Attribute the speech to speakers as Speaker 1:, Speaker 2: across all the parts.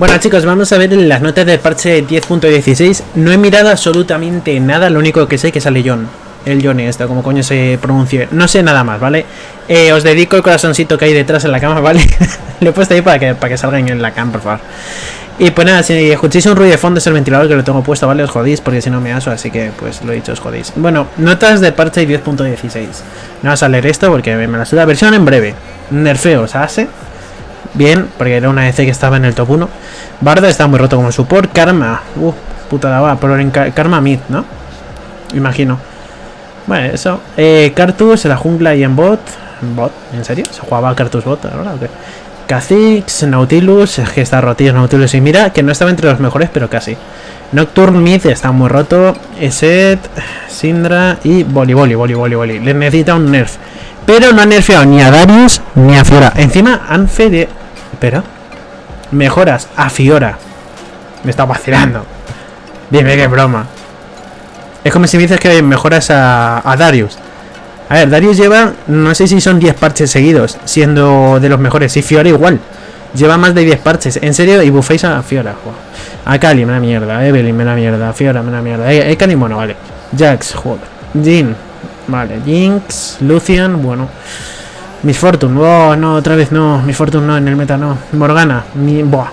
Speaker 1: Bueno chicos, vamos a ver las notas del parche 10.16. No he mirado absolutamente nada, lo único que sé que sale John. El Johnny esto, como coño se pronuncie. No sé nada más, ¿vale? Os dedico el corazoncito que hay detrás en la cama, ¿vale? Lo he puesto ahí para que salgan en la cama, por favor. Y pues nada, si escucháis un ruido de fondo es el ventilador que lo tengo puesto, ¿vale? Os jodís porque si no me aso, así que pues lo he dicho, os jodís. Bueno, notas de parche 10.16. No vas a leer esto porque me la suda. Versión en breve. Nerfeo, ¿sabes? Bien, porque era una EC que estaba en el top 1. Bardo está muy roto como support. Karma, putada va, pero en Karma mid, ¿no? Imagino. Bueno, eso. Cartus, en la jungla y en bot. ¿Bot? ¿En serio? ¿Se jugaba Cartus bot ahora o qué? Kha'Zix, Nautilus, es que está rotillo Nautilus. Y mira que no estaba entre los mejores, pero casi. Nocturne mid está muy roto. Eset, Syndra y Voli. Le necesita un nerf. Pero no han nerfeado ni a Darius ni a Fiora. Encima han fede... Espera. Mejoras a Fiora. Me está vacilando. Dime qué broma. Es como si me dices que mejoras a Darius. A ver, Darius lleva... No sé si son 10 parches seguidos siendo de los mejores. Y Fiora igual. Lleva más de 10 parches. En serio, y buffáis a Fiora. A Kali, me da mierda. Evelyn, me da mierda. Fiora, me da mierda. Kali, bueno, vale. Jax, joder. Jhin. Vale, Jinx, Lucian, bueno. Miss Fortune, oh no, otra vez no. Miss Fortune no, en el meta no. Morgana, ni. Buah.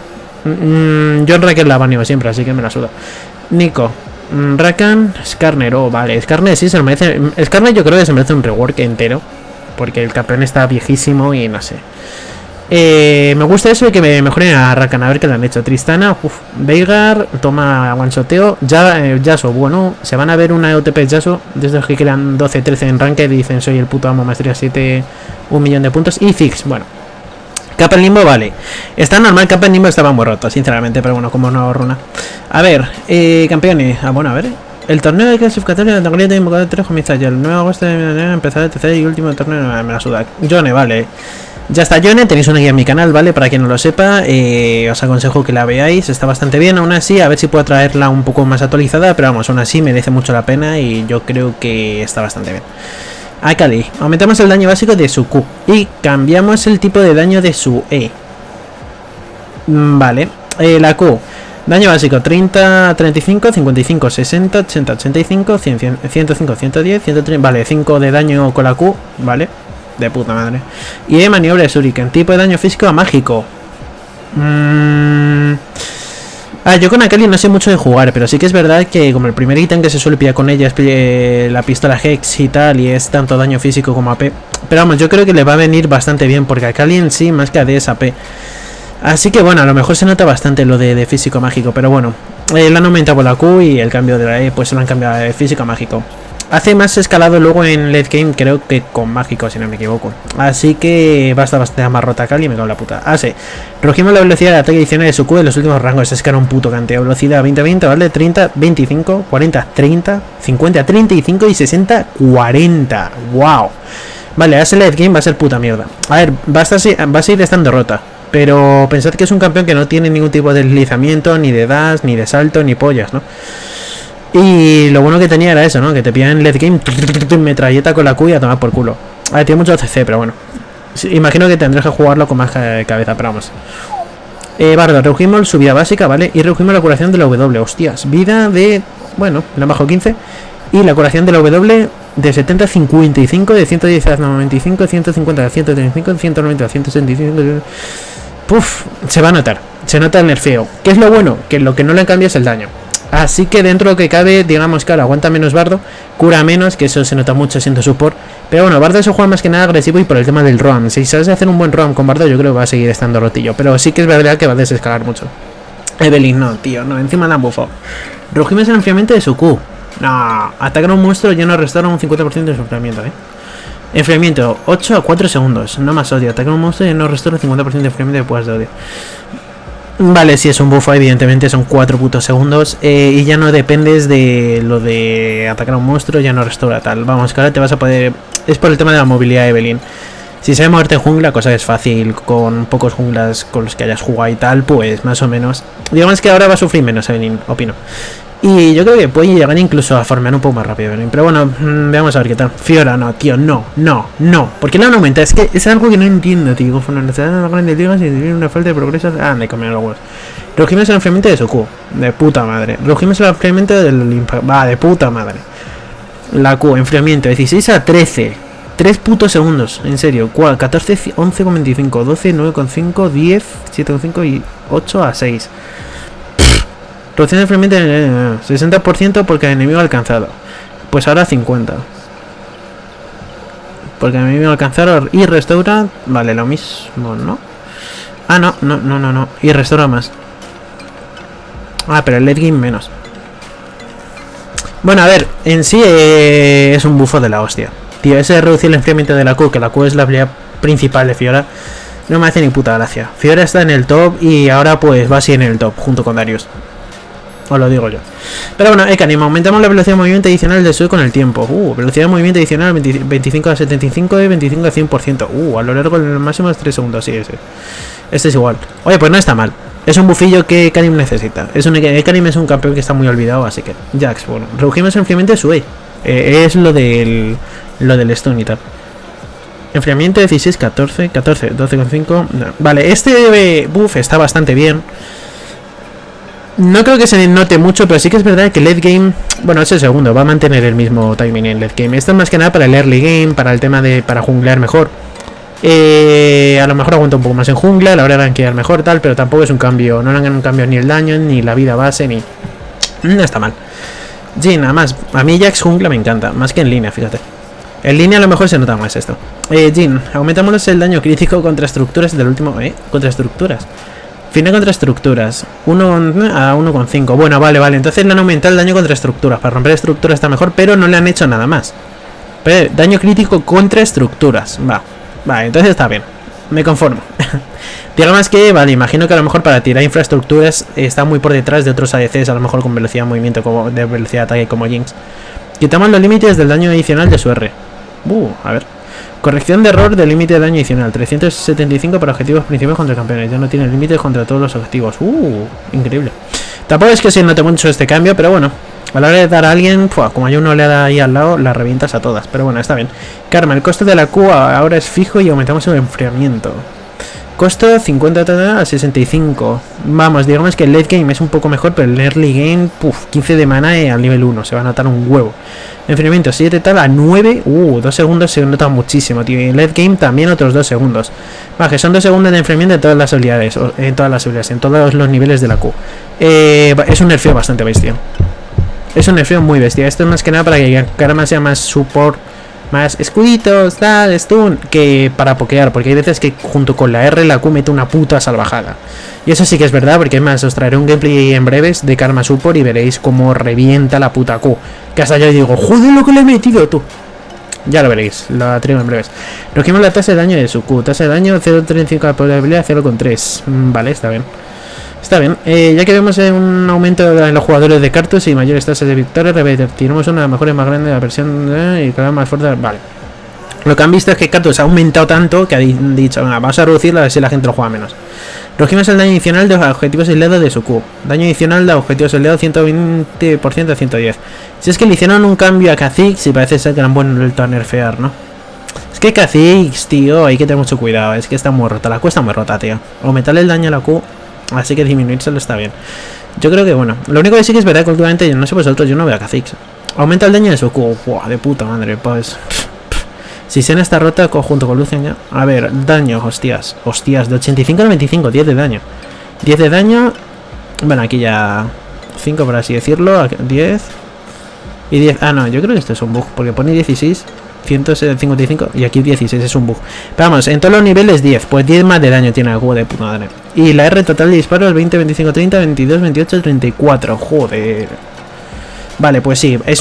Speaker 1: Yo Rakan la baneo siempre, así que me la suda. Nico, Rakan, Skarner, oh vale. Skarner sí se lo merece. Skarner yo creo que se merece un rework entero. Porque el campeón está viejísimo y no sé. Me gusta eso de que me mejoren a Rakan, a ver qué le han hecho. Tristana, Veigar, toma one-shoteo. Yasuo, bueno, se van a ver una EOTP Yasuo desde los que quedan 12-13 en ranked y dicen soy el puto amo, maestría 7, 1.000.000 de puntos. Y Ziggs, bueno. Capa en limbo, vale. Está normal, Capa en limbo estaba muy roto, sinceramente, pero bueno, como no runa. A ver, campeones. Bueno, a ver. El torneo de clasificatorio de la categoría de invocador 3 comienza ya. El 9 de agosto de empezar el tercer y último torneo. Me la suda. Yone, vale. Ya está Yone, tenéis una guía en mi canal, ¿vale? Para quien no lo sepa, os aconsejo que la veáis, está bastante bien, aún así, a ver si puedo traerla un poco más actualizada, pero vamos, aún así merece mucho la pena y yo creo que está bastante bien. Akali, aumentamos el daño básico de su Q y cambiamos el tipo de daño de su E. Vale, la Q, daño básico 30, 35, 55, 60, 80, 85, 100, 105, 110, 130, vale, 5 de daño con la Q, vale. De puta madre. Y de maniobra de Shuriken. Tipo de daño físico a mágico. Yo con Akali no sé mucho de jugar, pero sí que es verdad que como el primer ítem que se suele pillar con ella es la pistola Hex y tal, y es tanto daño físico como AP. Pero vamos, yo creo que le va a venir bastante bien, porque Akali en sí más que AD es AP. Así que bueno, a lo mejor se nota bastante lo de físico mágico, pero bueno. Le han aumentado por la Q y el cambio de la E pues se lo han cambiado de físico mágico. Hace más escalado luego en late game, creo que con mágico, si no me equivoco. Así que va a estar bastante más rota Kali y me cago en la puta. Sí. Rugimos la velocidad de ataque adicional de su Q en los últimos rangos. Es que era un puto canteo. Velocidad 20-20, ¿vale? 30, 25, 40, 30, 50, 35 y 60, 40. ¡Wow! Vale, ese late game va a ser puta mierda. A ver, va a seguir estando rota. Pero pensad que es un campeón que no tiene ningún tipo de deslizamiento, ni de dash, ni de salto, ni pollas, ¿no? Y lo bueno que tenía era eso, ¿no? Que te pillan en late game, metralleta con la Q y a tomar por culo. A ver, tiene mucho CC, pero bueno. Imagino que tendrás que jugarlo con más cabeza, pero vamos. Bardo, redujimos su vida básica, ¿vale? Y redujimos la curación de la W, hostias. Vida de... Bueno, la bajo 15. Y la curación de la W de 70 a 55, de 110 a 95, de 150 a 135, de 190 a 165... Puf, se va a notar. Se nota el nerfeo. ¿Qué es lo bueno? Que lo que no le cambia es el daño. Así que dentro de lo que cabe, digamos que ahora aguanta menos Bardo, cura menos, que eso se nota mucho siendo support. Pero bueno, Bardo se juega más que nada agresivo y por el tema del roam. Si sabes hacer un buen roam con Bardo, yo creo que va a seguir estando rotillo. Pero sí que es verdad que va a desescalar mucho. Evelyn, no, tío, no, encima la han bufado. Rugimos el enfriamiento de su Q. No, atacar a un monstruo ya no restaura un 50% de su enfriamiento, Enfriamiento, 8 a 4 segundos, no más odio. Atacar a un monstruo ya no restaura el 50% de enfriamiento de puas de odio. Vale, si es un buffo, evidentemente son 4 putos segundos. Y ya no dependes de lo de atacar a un monstruo, ya no restaura tal. Vamos, que ahora te vas a poder... Es por el tema de la movilidad, Evelyn. Si sabes moverte en jungla, cosa que es fácil con pocos junglas con los que hayas jugado y tal, pues más o menos. Digamos que ahora va a sufrir menos, Evelyn, opino. Y yo creo que puede llegar incluso a farmear un poco más rápido, Evelyn. Pero bueno, veamos a ver qué tal. Fiora, no, tío, no. ¿Por qué no aumenta? Es que es algo que no entiendo, tío. Conforme la necesidad de la grande liga, si tiene una falta de progreso. Me comieron los huevos. Redujimos el enfriamiento de su Q. De puta madre. Redujimos el enfriamiento del impacto. Va, de puta madre. La Q, enfriamiento 16 a 13. 3 putos segundos, en serio. 14, 11,25, 12, 9,5, 10, 7,5 y 8 a 6. Reducción de enfriamiento 60% porque el enemigo ha alcanzado. Pues ahora 50. Porque el enemigo ha alcanzado y restaura. Vale, lo mismo, ¿no? Ah, no. Y restaura más. Ah, pero el late game menos. Bueno, a ver, en sí es un bufo de la hostia. Tío, ese de reducir el enfriamiento de la Q, que la Q es la habilidad principal de Fiora, no me hace ni puta gracia. Fiora está en el top y ahora pues va así en el top, junto con Darius. Os lo digo yo. Pero bueno, Ekanim, aumentamos la velocidad de movimiento adicional del Sue con el tiempo. Velocidad de movimiento adicional 25 a 75 y 25 a 100%. A lo largo del máximo es 3 segundos, sí, ese. Este es igual. Oye, pues no está mal. Es un bufillo que Ekanim necesita. Ekanim es un campeón que está muy olvidado, así que... Jax, bueno. Redujimos el enfriamiento de Sue. Es lo del stun y tal. Enfriamiento 16, 14, 12,5. No. Vale, este buff está bastante bien. No creo que se note mucho, pero sí que es verdad que late game... Bueno, es el segundo, va a mantener el mismo timing en late game. Esto es más que nada para el early game, para el tema de... para junglear mejor. A lo mejor aguanta un poco más en jungla, a la hora de rankear mejor, tal, pero tampoco es un cambio. No le hagan un cambio ni el daño, ni la vida base, ni... No está mal. Jhin, además, a mí Jax jungla me encanta, más que en línea, fíjate. En línea a lo mejor se nota más esto. Jhin, aumentamos el daño crítico contra estructuras del último... contra estructuras. Final contra estructuras. 1 a 1,5. Bueno, vale. Entonces le han aumentado el daño contra estructuras. Para romper estructuras está mejor, pero no le han hecho nada más. Pero, daño crítico contra estructuras. Vale, entonces está bien. Me conformo. Digamos que, vale, imagino que a lo mejor para tirar infraestructuras está muy por detrás de otros ADCs, a lo mejor con velocidad de movimiento, como de velocidad de ataque como Jinx. Quitamos los límites del daño adicional de su R. A ver. Corrección de error del límite de daño adicional. 375 para objetivos principales contra campeones. Ya no tiene límites contra todos los objetivos. Increíble. Tampoco es que se note mucho este cambio, pero bueno. A la hora de dar a alguien, como hay uno le da ahí al lado, las revientas a todas. Pero bueno, está bien. Karma, el coste de la Q ahora es fijo y aumentamos el enfriamiento. Costo 50 a 65. Vamos, digamos que el late game es un poco mejor, pero el early game, 15 de mana al nivel 1. Se va a notar un huevo. Enfriamiento 7 tal a 9. 2 segundos se nota muchísimo, tío. Y en late game también otros 2 segundos. Vale, que son 2 segundos de enfriamiento en todas las habilidades. En todos los niveles de la Q. Es un nerfeo bastante bestia. Es un nerfeo muy bestia. Esto es más que nada para que Karma sea más support. Más escuditos, tal, stun, que para pokear, porque hay veces que junto con la R la Q mete una puta salvajada. Y eso sí que es verdad, porque es más, os traeré un gameplay en breves de Karma Support y veréis cómo revienta la puta Q. Que hasta yo digo, joder lo que le he metido tú. Ya lo veréis, lo traigo en breves. Regimos la tasa de daño de su Q. Tasa de daño 0,35 de probabilidad, 0,3. Vale, está bien. Está bien, ya que vemos un aumento en los jugadores de Karthus y mayores tasas de victoria, repetiremos una de las mejores más grande de la versión y cada vez más fuerte. Vale. Lo que han visto es que Karthus ha aumentado tanto que han dicho, vamos a reducirlo a ver si la gente lo juega menos. Regimos el daño adicional de objetivos aislados de su Q. Daño adicional de objetivos aislados 120% a 110. Si es que le hicieron un cambio a Kha'Zix y parece ser que lo han vuelto a nerfear, ¿no? Es que Kha'Zix, tío, hay que tener mucho cuidado. Es que está muy rota, la Q está muy rota, tío. Aumentarle el daño a la Q... Así que disminuírselo está bien. Yo creo que bueno. Lo único que sí que es verdad que últimamente, no sé vosotros, yo no veo a Kha'Zix. Aumenta el daño de su Q. De puta madre, pues. Si Senna está rota junto con Lucian ya. A ver, daño, hostias. Hostias, de 85 a 95, 10 de daño. 10 de daño. Bueno, aquí ya 5 por así decirlo. 10. Y 10. Ah, no, yo creo que esto es un bug. Porque pone 16. 155 y aquí 16 es un bug. Pero vamos, en todos los niveles 10. Pues 10 más de daño tiene el juego de puta madre. Y la R total de disparos 20, 25, 30, 22, 28, 34. Joder. Vale, pues sí, es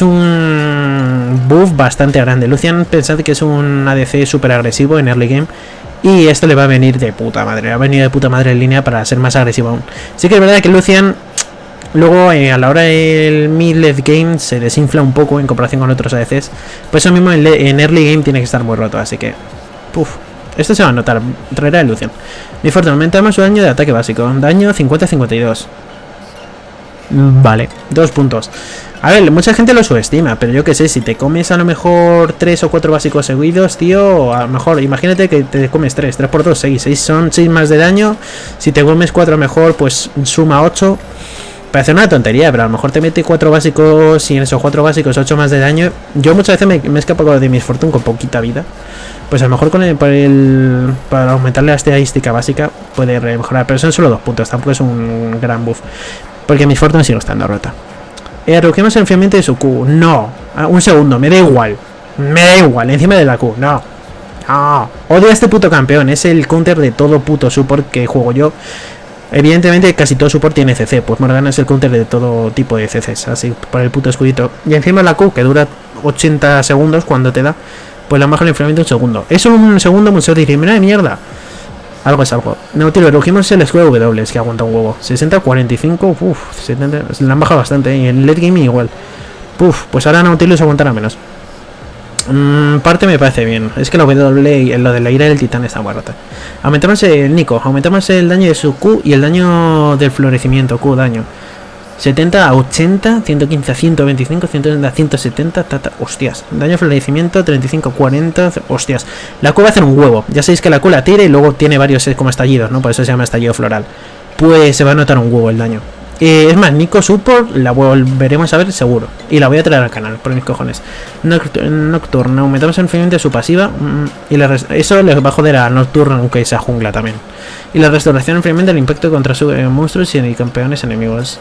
Speaker 1: un buff bastante grande. Lucian, pensad que es un ADC súper agresivo en early game. Y esto le va a venir de puta madre. Va a venir de puta madre en línea para ser más agresivo aún. Sí que es verdad que Lucian... Luego, a la hora del mid-late game se desinfla un poco en comparación con otros ADCs. Por eso mismo en early game tiene que estar muy roto, así que... esto se va a notar. Traerá de Lucian. Mi fuerte, aumentamos su daño de ataque básico. Daño 50-52. Vale, 2 puntos. A ver, mucha gente lo subestima, pero yo que sé, si te comes a lo mejor 3 o 4 básicos seguidos, tío, a lo mejor, imagínate que te comes 3 por 2, 6 son 6 más de daño. Si te comes 4 a lo mejor, pues suma 8. Parece una tontería, pero a lo mejor te mete 4 básicos y en esos 4 básicos 8 más de daño. Yo muchas veces me escapo de Miss Fortune con poquita vida. Pues a lo mejor para aumentar la estadística básica puede mejorar, pero son solo 2 puntos, tampoco es un gran buff. Porque Miss Fortune sigue estando rota. Redujimos el enfriamiento de su Q. No. Un segundo, me da igual. Me da igual, encima de la Q. No. No. Odio a este puto campeón. Es el counter de todo puto support que juego yo. Evidentemente casi todo support tiene CC. Pues Morgana es el counter de todo tipo de CCs. Así por el puto escudito. Y encima la Q, que dura 80 segundos cuando te da. Pues la baja el enfriamiento un segundo. Es un segundo, mucho de decir, mira mierda. Algo es algo. Nautilus, redujimos el escudo W, es que aguanta un huevo. 60, 45, uff, 70, le han bajado bastante. Y en late game igual. Pues ahora Nautilus aguantará menos. Parte me parece bien. Es que la W, lo de la ira del titán está muy rota. Aumentamos el Nico, aumentamos el daño de su Q y el daño del florecimiento, Q daño. 70 a 80, 115 a 125, 130 a 170, hostias. Daño de florecimiento, 35 a 40, hostias. La Q va a hacer un huevo. Ya sabéis que la Q la tira y luego tiene varios como estallidos, ¿no? Por eso se llama estallido floral. Pues se va a notar un huevo el daño. Es más, Nico Support la volveremos a ver seguro. Y la voy a traer al canal, por mis cojones. Nocturne, aumentamos el enfriamiento de su pasiva. Y eso le va a joder a Nocturne, aunque sea jungla también. Y la restauración de enfriamiento del impacto contra sus monstruos y campeones enemigos.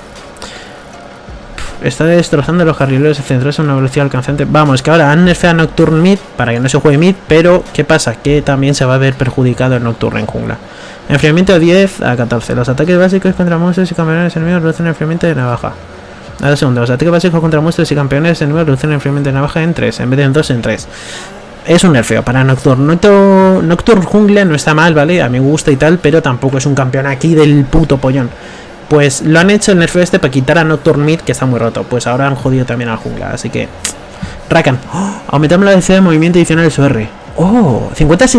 Speaker 1: Está destrozando los carrileros centrales a una velocidad alcanzante. Vamos, que ahora han nerfeado Nocturne mid para que no se juegue mid. Pero, ¿qué pasa? Que también se va a ver perjudicado el Nocturne en jungla. Enfriamiento de 10 a 14. Los ataques básicos contra monstruos y campeones enemigos reducen el enfriamiento de navaja. Ahora segundo. Los ataques básicos contra monstruos y campeones enemigos reducen el enfriamiento de navaja en 3. En vez de en 2, en 3. Es un nerfeo para Nocturne. Nocturne jungla no está mal, ¿vale? A mí me gusta y tal, pero tampoco es un campeón aquí del puto pollón. Pues lo han hecho el nerfeo este para quitar a Nocturne mid, que está muy roto. Pues ahora han jodido también al jungla, así que... Rakan. ¡Oh! Aumentamos la velocidad de movimiento adicional de su R. ¡Oh!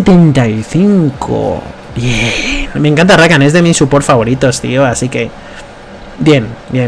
Speaker 1: 50-75. Bien. Me encanta Rakan, es de mis support favoritos, tío, así que... Bien.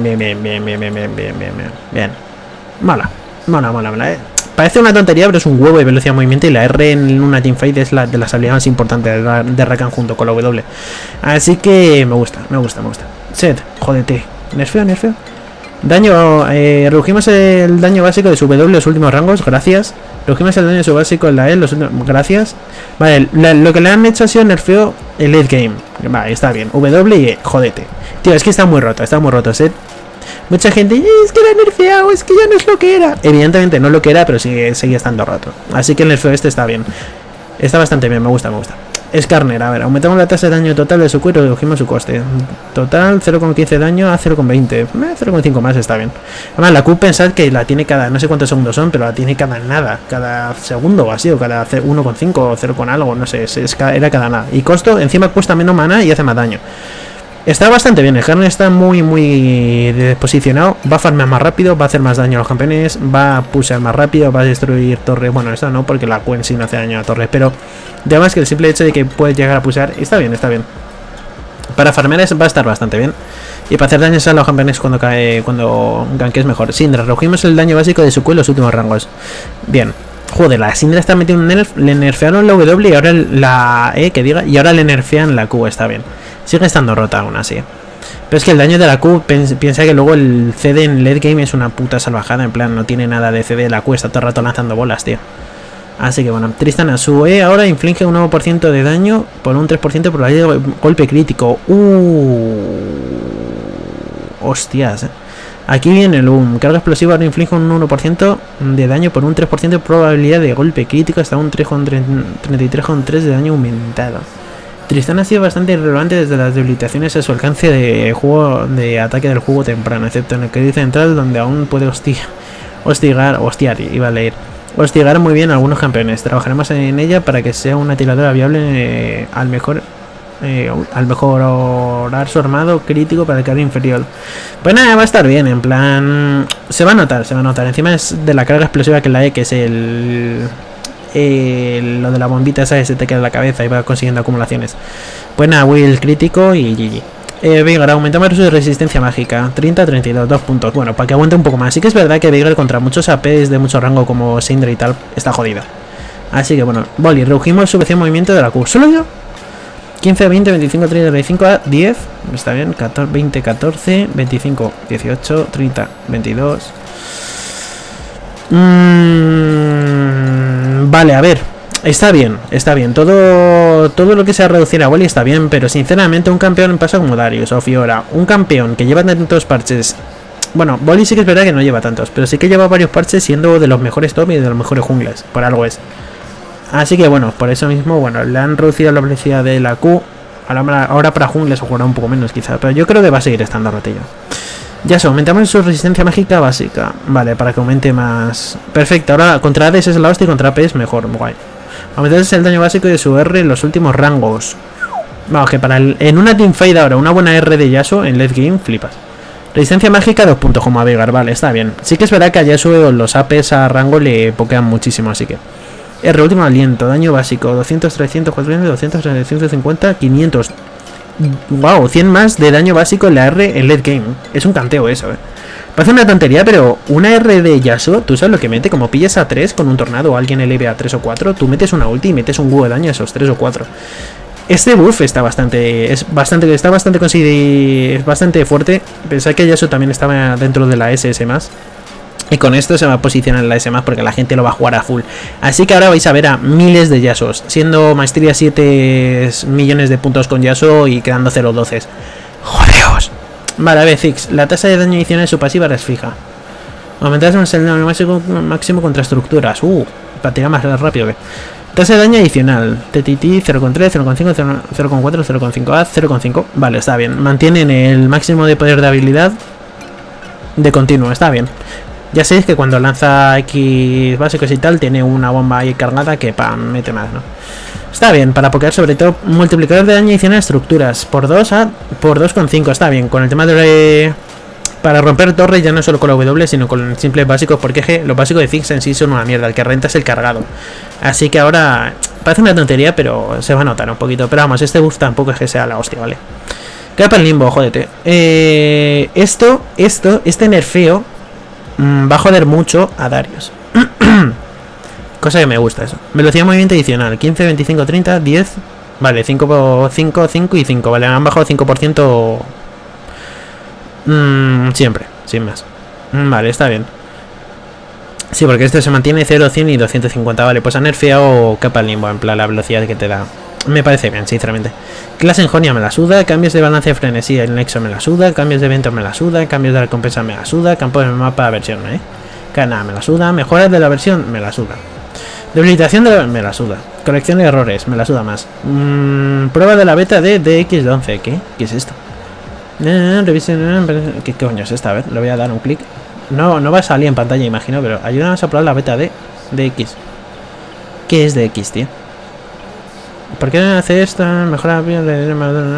Speaker 1: Mola. Parece una tontería, pero es un huevo de velocidad de movimiento y la R en una teamfight es la de las habilidades más importantes de Rakan junto con la W. Así que me gusta. Set, jódete. Nerfeo. Daño, redujimos el daño básico de su W en los últimos rangos, gracias. Redujimos el daño de su básico en la E los últimos, gracias. Vale, lo que le han hecho ha sido nerfeo el late game. Vale, está bien. W y E, jódete. Tío, es que está muy roto, Set. Mucha gente, es que era nerfeado, es que ya no es lo que era. Evidentemente no es lo que era, pero sigue estando roto. Así que el nerfeo este está bien. Está bastante bien, me gusta. Skarner, a ver, aumentamos la tasa de daño total de su cuero y redujimos su coste. Total, 0,15 daño a 0,20. 0,5 más está bien. Además, la Q pensad que la tiene cada, no sé cuántos segundos son, pero la tiene cada nada. Cada segundo o así, o cada 1,5 o 0 con algo, no sé, era cada nada. Y costo, encima cuesta menos mana y hace más daño. Está bastante bien, el Skarner está muy posicionado. Va a farmear más rápido, va a hacer más daño a los campeones, va a pushear más rápido, va a destruir torres. Bueno, esto no, porque la Q en sí no hace daño a torres, pero además que el simple hecho de que puedes llegar a pushear está bien. Para farmear va a estar bastante bien. Y para hacer daños a los campeones cuando ganques mejor. Syndra, redujimos el daño básico de su Q en los últimos rangos. Bien. Joder, la Syndra está metiendo un nerf, le nerfearon la W y ahora la E, y ahora le nerfean la Q, está bien. Sigue estando rota aún así. Pero es que el daño de la Q, piensa que luego el CD en late game es una puta salvajada. En plan, no tiene nada de CD. La Q está todo el rato lanzando bolas, tío. Así que bueno, Tristana, su E ahora inflige un 9% de daño por un 3% por el golpe crítico. Hostias, Aquí viene el carga explosiva ahora inflige un 1% de daño por un 3% de probabilidad de golpe crítico hasta un 33,3 de daño aumentado. Tristana ha sido bastante irrelevante desde las debilitaciones a su alcance de ataque del juego temprano, excepto en el que dice central, donde aún puede hostigar muy bien a algunos campeones. Trabajaremos en ella para que sea una tiradora viable al mejorar su armado crítico para el carga inferior. Pues nada, va a estar bien, en plan... Se va a notar. Encima es de la carga explosiva que la E, que es lo de la bombita esa que se te queda en la cabeza y va consiguiendo acumulaciones. Pues nada, will crítico y GG. Veigar, aumentamos su resistencia mágica. 30-32, 2 puntos. Bueno, para que aguante un poco más. Sí que es verdad que Veigar contra muchos APs de mucho rango como Syndra y tal, está jodida. Así que bueno, Boli, redujimos su velocidad de movimiento de la Q. ¿Solo yo? 15, 20, 25, 30, 25 a 10. Está bien, 14, 20, 14, 25, 18, 30, 22. Vale, a ver. Está bien, está bien. Todo lo que sea reducir a Boli está bien, pero sinceramente un campeón pasa como Darius o Fiora. Un campeón que lleva tantos parches. Bueno, Boli sí que es verdad que no lleva tantos, pero sí que lleva varios parches siendo de los mejores top y de los mejores junglas. Por algo es. Así que bueno, por eso mismo, bueno, le han reducido la velocidad de la Q. Ahora para jungles jugará un poco menos quizá, pero yo creo que va a seguir estando rotillo. Ya se aumentamos su resistencia mágica básica. Vale, para que aumente más. Perfecto, ahora contra ADS es la hostia y contra AP es mejor, guay. Aumentas el daño básico de su R en los últimos rangos. Vamos, que para en una teamfight ahora, una buena R de Yasuo en late game, flipas. Resistencia mágica 2 puntos como a Veigar, vale, está bien. Sí que es verdad que a Yasuo los APs a rango le pokean muchísimo, así que... R, último aliento, daño básico, 200, 300, 400, 200, 350, 500. Wow, 100 más de daño básico en la R en late game. Es un canteo eso, Parece una tontería, pero una R de Yasuo, tú sabes lo que mete. Como pillas a 3 con un tornado o alguien eleve a 3 o 4, tú metes una ulti y metes un huevo de daño a esos 3 o 4. Este buff está bastante fuerte. Pensad que Yasuo también estaba dentro de la SS+. Y con esto se va a posicionar en la S+, porque la gente lo va a jugar a full. Así que ahora vais a ver a miles de Yasuos, siendo maestría 7 millones de puntos con Yasuo y quedando 0-12. ¡Jodeos! Vale, a ver, Ziggs. La tasa de daño adicional de su pasiva es fija. Aumentar el daño máximo contra estructuras. Para tirar más rápido que... Tasa de daño adicional. TTT 0,3, 0,5, 0,4, 0,5A, 0,5. Vale, está bien. Mantienen el máximo de poder de habilidad de continuo, está bien. Ya sabéis que cuando lanza X básicos y tal, tiene una bomba ahí cargada que mete más, ¿no? Está bien, para pokear sobre todo multiplicador de daño adicional a estructuras. Por 2 a por 2,5, está bien. Con el tema de... Para romper torres ya no solo con la W, sino con simples básicos, porque los básicos de Ziggs en sí son una mierda. El que renta es el cargado. Así que ahora... Parece una tontería, pero se va a notar un poquito. Pero vamos, este buff tampoco es que sea la hostia, ¿vale? Queda para el limbo, jódete. Este nerfeo... va a joder mucho a Darius. Cosa que me gusta eso. Velocidad de movimiento adicional. 15, 25, 30, 10. Vale, 5, 5, 5 y 5. Vale, han bajado 5%. Siempre, sin más. Vale, está bien. Sí, porque este se mantiene 0, 100 y 250. Vale, pues han nerfeado capa limbo. En plan, la velocidad que te da. Me parece bien, sinceramente. Clase en Jonia me la suda, cambios de balance de frenesí el Nexo me la suda, cambios de evento me la suda, cambios de recompensa me la suda, campo de mapa versión, Cana me la suda, mejoras de la versión me la suda. Debilitación de la... me la suda. Corrección de errores, me la suda más. Prueba de la beta de DX11, ¿qué? ¿Qué es esto? Revisión... ¿Qué coño es esta? A ver, le voy a dar un clic. No va a salir en pantalla, imagino, pero ayúdanos a probar la beta de DX. ¿Qué es DX, tío? ¿Por qué no hace esto? Mejor API de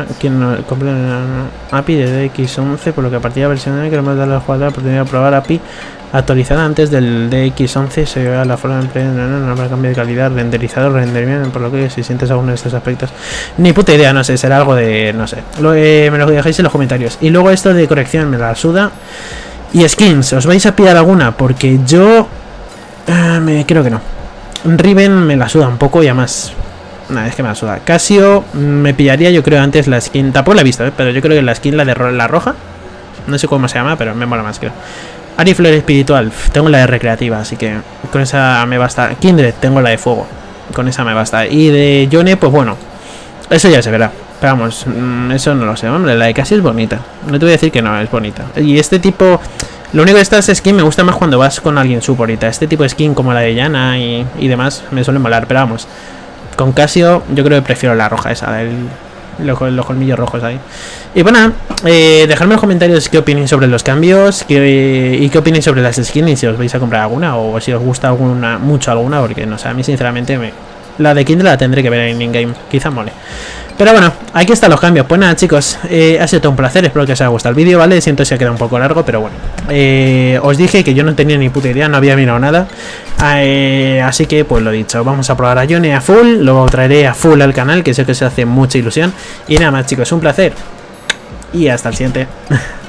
Speaker 1: API de DX11, por lo que a partir de la versión queremos darle al jugador la oportunidad de probar API actualizada antes del DX11. Se ve la forma de emplear, no habrá cambio de calidad, renderizado, renderimiento, por lo que si sientes alguno de estos aspectos. Ni puta idea, no sé, será algo de... no sé. Me lo dejáis en los comentarios. Y luego esto de corrección me la suda. Y skins, ¿os vais a pillar alguna? Porque yo... creo que no. Riven me la suda un poco y además... Nada, es que me la suda. Casio me pillaría, yo creo, antes la skin. Tampoco la he visto, pero yo creo que la skin, la de la roja. No sé cómo se llama, pero me mola más, creo. Arifleur espiritual. Tengo la de recreativa, así que con esa me basta. Kindred, tengo la de fuego. Con esa me basta. Y de Yone, pues bueno. Eso ya se verá. Pero vamos, eso no lo sé. Hombre, la de Casio es bonita. No te voy a decir que no, es bonita. Y este tipo... Lo único de estas skins me gusta más cuando vas con alguien supporita. Este tipo de skin como la de Yana y demás me suele molar, pero vamos. Con Casio yo creo que prefiero la roja esa, los colmillos rojos ahí. Y bueno, dejadme en los comentarios qué opináis sobre los cambios y qué opináis sobre las skins y si os vais a comprar alguna o si os gusta mucho alguna, porque no sé, a mí sinceramente la de Kindle la tendré que ver en in-game, quizá mole. Pero bueno, aquí están los cambios. Pues nada, chicos, ha sido todo un placer. Espero que os haya gustado el vídeo, ¿vale? Siento si ha quedado un poco largo, pero bueno. Os dije que yo no tenía ni puta idea, no había mirado nada. Así que, pues lo dicho, vamos a probar a Yone a full. Lo traeré a full al canal, que sé que se hace mucha ilusión. Y nada más, chicos, un placer. y hasta el siguiente.